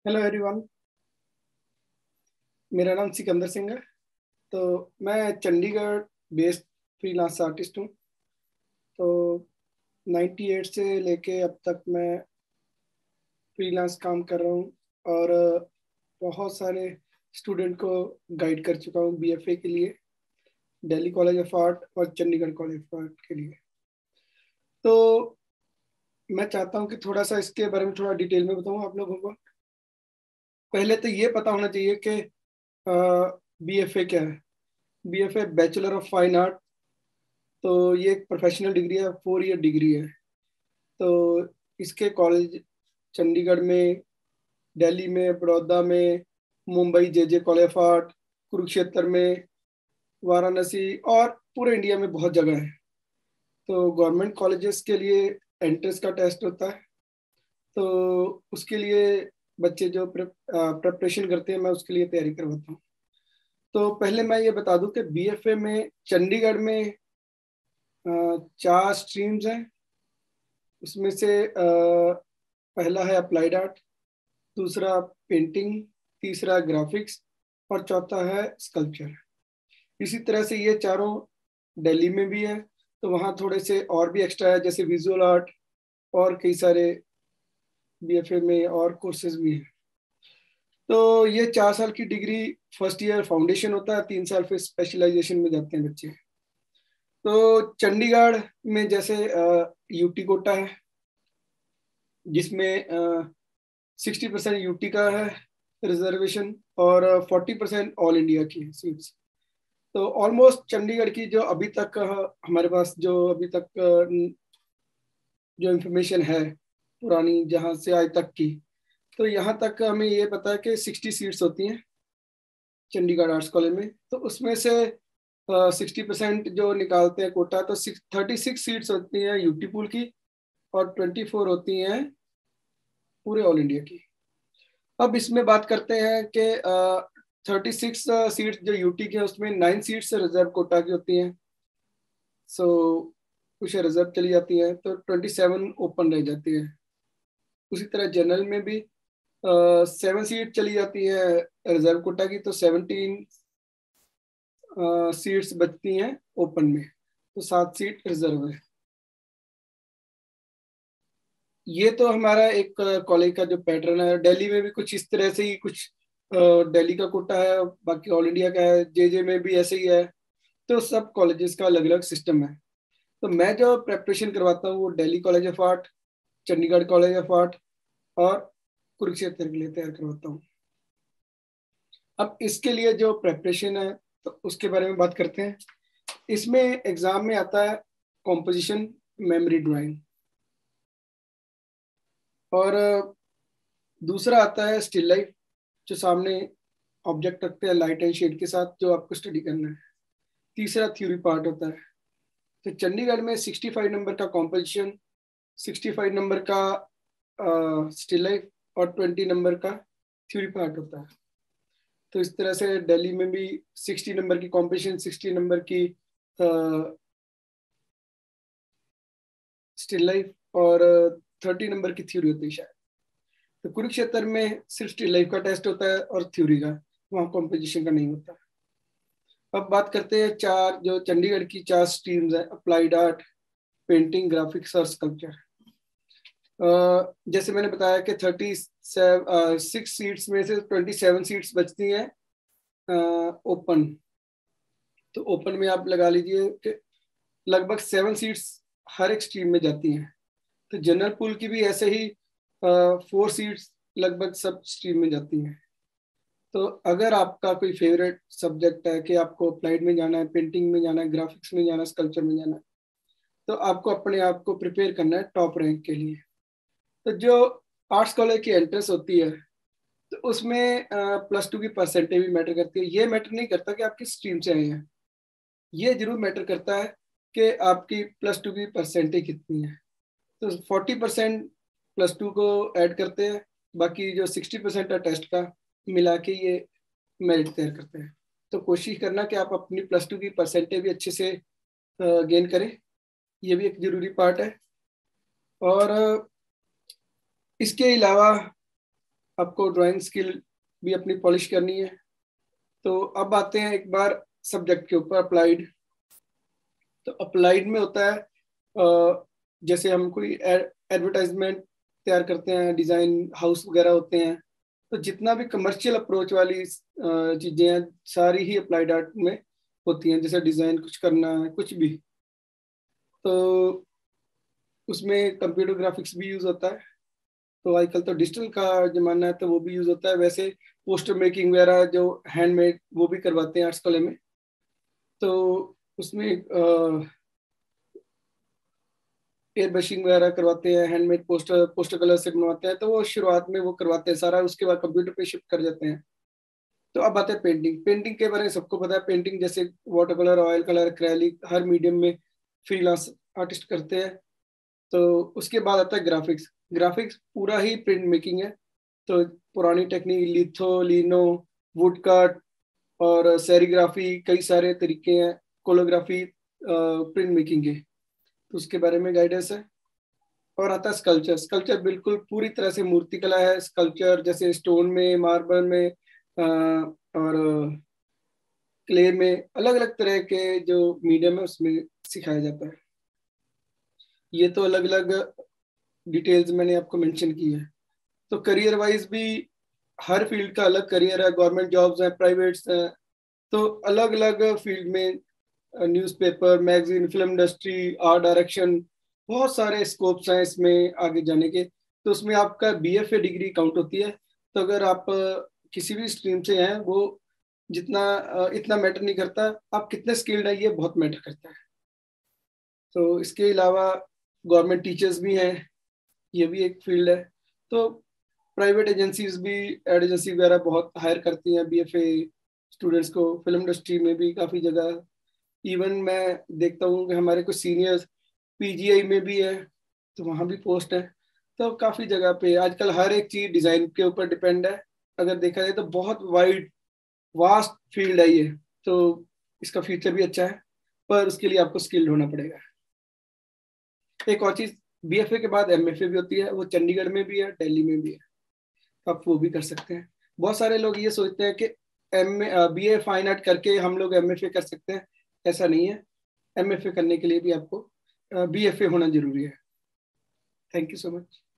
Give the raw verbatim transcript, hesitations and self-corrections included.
Hello everyone. मेरा नाम सिकंदर सिंह है। तो मैं चंडीगढ़ बेस्ड फ्रीलांस आर्टिस्ट हूँ। तो अट्ठानवे से लेके अब तक मैं फ्रीलांस काम कर रहा हूँ और बहुत सारे स्टूडेंट को गाइड कर चुका हूँ बीएफए के लिए, दिल्ली कॉलेज ऑफ आर्ट और चंडीगढ़ कॉलेज ऑफ आर्ट के लिए। तो मैं चाहता हूँ कि थोड़ा सा इसके बारे में थोड़ा डिटेल में बताऊँ आप लोगों को। पहले तो ये पता होना चाहिए कि बीएफए क्या है। BFA bachelor of fine art. तो ये एक प्रोफेशनल डिग्री है, फोर ईयर डिग्री है। तो इसके कॉलेज चंडीगढ़ में, दिल्ली में, बड़ौदा में, Mumbai J J college of art, Kurukshetra में, वाराणसी और पूरे इंडिया में बहुत जगह है। तो गवर्नमेंट कॉलेजेस के लिए एंट्रेंस का टेस्ट होता है। तो उसके लिए बच्चे जो प्रिपरेशन करते हैं, मैं उसके लिए तैयारी करवाता हूँ। तो पहले मैं ये बता दूं कि बीएफए में चंडीगढ़ में अ, चार स्ट्रीम्स हैं। उसमें से अ, पहला है अप्लाइड आर्ट, दूसरा पेंटिंग, तीसरा ग्राफिक्स और चौथा है स्कल्पचर। इसी तरह से ये चारों दिल्ली में भी है। तो वहाँ थोड़े से और भी एक्स्ट्रा है, जैसे विजुअल आर्ट और कई सारे बीएफए में और कोर्सेज भी हैं। तो ये चार साल की डिग्री, फर्स्ट ईयर फाउंडेशन होता है, तीन साल फिर स्पेशलाइजेशन में जाते हैं बच्चे। तो चंडीगढ़ में जैसे यूटी कोटा है, जिसमें सिक्सटी परसेंट यूटी का है रिजर्वेशन और फोर्टी परसेंट ऑल इंडिया की सीट्स। तो ऑलमोस्ट चंडीगढ़ की जो अभी तक अ, हमारे पास जो अभी तक अ, जो इंफॉर्मेशन है पुरानी, जहाँ से आज तक की, तो यहाँ तक हमें ये पता है कि सिक्सटी सीट्स होती हैं चंडीगढ़ आर्ट्स कॉलेज में। तो उसमें से सिक्सटी परसेंट जो निकालते हैं कोटा, तो थर्टी सिक्स सीट्स होती हैं यूटी पूल की और ट्वेंटी फोर होती हैं पूरे ऑल इंडिया की। अब इसमें बात करते हैं कि थर्टी सिक्स सीट्स जो यूटी की है, उसमें नाइन सीट्स रिजर्व कोटा की होती हैं। सो कुछ रिजर्व चली जाती हैं, तो ट्वेंटी सेवन ओपन रह जाती है। उसी तरह जनरल में भी सेवन सीट चली जाती है रिजर्व कोटा की, तो सेवनटीन सीट्स बचती हैं ओपन में, तो सात सीट रिजर्व है। ये तो हमारा एक कॉलेज का जो पैटर्न है। दिल्ली में भी कुछ इस तरह से ही कुछ दिल्ली का कोटा है, बाकी ऑल इंडिया का है, जे जे में भी ऐसे ही है। तो सब कॉलेजेस का अलग अलग सिस्टम है। तो मैं जो प्रेपरेशन करवाता हूँ वो Delhi college of art, Chandigarh college of art और कुरुक्षेत्र के लिए तैयार करवाता हूँ। अब इसके लिए जो प्रेपरेशन है, तो उसके बारे में बात करते हैं। इसमें एग्जाम में आता है कॉम्पोजिशन, मेमोरी ड्राइंग, और दूसरा आता है स्टिल लाइफ, जो सामने ऑब्जेक्ट रखते हैं लाइट एंड शेड के साथ, जो आपको स्टडी करना है। तीसरा थ्योरी पार्ट होता है। तो चंडीगढ़ में सिक्सटी फाइव नंबर का कॉम्पोजिशन, सिक्सटी फाइव नंबर का स्टिल लाइफ और ट्वेंटी नंबर का थ्योरी पार्ट होता है। तो इस तरह से दिल्ली में भी सिक्सटी नंबर की कॉम्पोजिशन, सिक्सटी नंबर की स्टिल लाइफ और थर्टी नंबर की थ्योरी होती है शायद। तो कुरुक्षेत्र में सिर्फ स्टिल लाइफ का टेस्ट होता है और थ्योरी का, वहाँ कॉम्पोजिशन का नहीं होता। अब बात करते हैं चार जो चंडीगढ़ की चार स्ट्रीम्स है, अप्लाइड आर्ट, पेंटिंग, ग्राफिक्स और स्कल्पचर। जैसे मैंने बताया कि थर्टी सिक्स सीट्स में से ट्वेंटी सेवन सीट्स बचती हैं ओपन। तो ओपन में आप लगा लीजिए कि लगभग सेवन सीट्स हर एक स्ट्रीम में जाती हैं। तो जनरल पूल की भी ऐसे ही फोर सीट्स लगभग सब स्ट्रीम में जाती हैं। तो अगर आपका कोई फेवरेट सब्जेक्ट है कि आपको अप्लाइड में जाना है, पेंटिंग में जाना है, ग्राफिक्स में जाना है, स्कल्पचर में जाना है, तो आपको अपने आप को प्रिपेयर करना है टॉप रैंक के लिए। तो जो आर्ट्स कॉलेज की एंट्रेंस होती है, तो उसमें प्लस टू की परसेंटेज भी मैटर करती है। ये मैटर नहीं करता कि आप किस स्ट्रीम से आए हैं, ये जरूर मैटर करता है कि आपकी प्लस टू की परसेंटेज कितनी है। तो फोर्टी परसेंट प्लस टू को ऐड करते हैं, बाकी जो सिक्सटी परसेंट है टेस्ट का मिला के ये मेरिट तैयार करते हैं। तो कोशिश करना कि आप अपनी प्लस टू की परसेंटेज भी अच्छे से गेन करें, ये भी एक जरूरी पार्ट है। और इसके अलावा आपको ड्राइंग स्किल भी अपनी पॉलिश करनी है। तो अब आते हैं एक बार सब्जेक्ट के ऊपर, अप्लाइड। तो अप्लाइड में होता है अ, जैसे हम कोई एडवर्टाइजमेंट तैयार करते हैं, डिज़ाइन हाउस वगैरह होते हैं, तो जितना भी कमर्शियल अप्रोच वाली चीज़ें हैं सारी ही अप्लाइड आर्ट में होती हैं। जैसे डिज़ाइन कुछ करना है, कुछ भी, तो उसमें कंप्यूटर ग्राफिक्स भी यूज़ होता है। तो आजकल तो डिजिटल का जमाना है, तो वो भी यूज़ होता है। वैसे पोस्टर मेकिंग वगैरह जो हैंडमेड वो भी करवाते हैं आर्ट्स कॉलेज में। तो उसमें एयर ब्रशिंग वगैरह करवाते हैं, हैंडमेड पोस्टर पोस्टर कलर से बनवाते हैं, तो वो शुरुआत में वो करवाते हैं सारा, उसके बाद कंप्यूटर पे शिफ्ट कर जाते हैं। तो अब आते हैं पेंटिंग। पेंटिंग के बारे में सबको पता है, पेंटिंग जैसे water colour, oil colour, acrylic, हर मीडियम में फ्रीलांस आर्टिस्ट करते हैं। तो उसके बाद आता है ग्राफिक्स। ग्राफिक्स पूरा ही प्रिंट मेकिंग है। तो पुरानी technique, litho, lino, wood cut और सेरीग्राफी, कई सारे तरीके हैं, कोलोग्राफी, प्रिंट मेकिंग के, तो उसके बारे में गाइडेंस है। और आता है स्कल्पचर। स्कल्पचर बिल्कुल पूरी तरह से मूर्ति कला है। स्कल्पचर जैसे स्टोन में, मार्बल में, अ, और क्ले में, अलग अलग तरह के जो मीडियम है उसमें सिखाया जाता है। ये तो अलग अलग डिटेल्स मैंने आपको मेंशन की है। तो करियर वाइज भी हर फील्ड का अलग करियर है। गवर्नमेंट जॉब्स हैं, प्राइवेट्स हैं, तो अलग अलग फील्ड में newspaper, magazine, film industry, art direction, बहुत सारे स्कोप्स हैं इसमें आगे जाने के। तो उसमें आपका बीएफए डिग्री काउंट होती है। तो अगर आप अ, किसी भी स्ट्रीम से हैं, वो जितना अ, इतना मैटर नहीं करता, आप कितने स्किल्ड हैं ये बहुत मैटर करता है। तो इसके अलावा गवर्नमेंट टीचर्स भी हैं, ये भी एक फील्ड है। तो प्राइवेट एजेंसीज भी, एड एजेंसी वगैरह बहुत हायर करती हैं बीएफए स्टूडेंट्स को। फिल्म इंडस्ट्री में भी काफ़ी जगह, इवन मैं देखता हूँ कि हमारे कुछ सीनियर्स पीजीआई में भी है, तो वहाँ भी पोस्ट है। तो काफ़ी जगह पे आजकल हर एक चीज़ डिज़ाइन के ऊपर डिपेंड है। अगर देखा जाए तो बहुत वाइड वास्ट फील्ड है ये। तो इसका फ्यूचर भी अच्छा है, पर उसके लिए आपको स्किल्ड होना पड़ेगा। एक और चीज़, बीएफए के बाद एमएफए भी होती है, वो चंडीगढ़ में भी है, दिल्ली में भी है, तो आप वो भी कर सकते हैं। बहुत सारे लोग ये सोचते हैं कि M B A fine art करके हम लोग एमएफए कर सकते हैं। ऐसा नहीं है। एमएफए करने के लिए भी आपको बीएफए होना जरूरी है। Thank you so much.